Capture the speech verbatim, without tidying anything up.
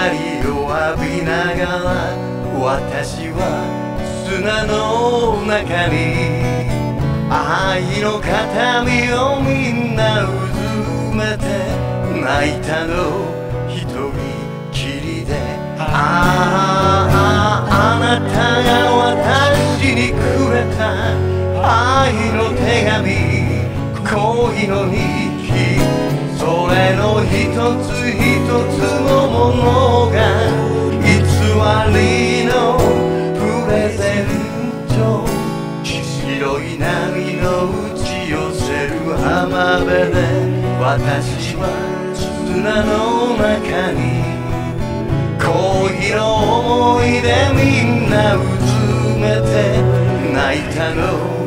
光を浴びながら私は砂の中に愛の形見をみんなうずめて泣いたの一人きりであああなたが私にくれた愛の手紙恋の日記それの一つ一つのものが偽りのプレゼント白い波の打ち寄せる浜辺で私は砂の中に恋の思い出みんなうずめて泣いたの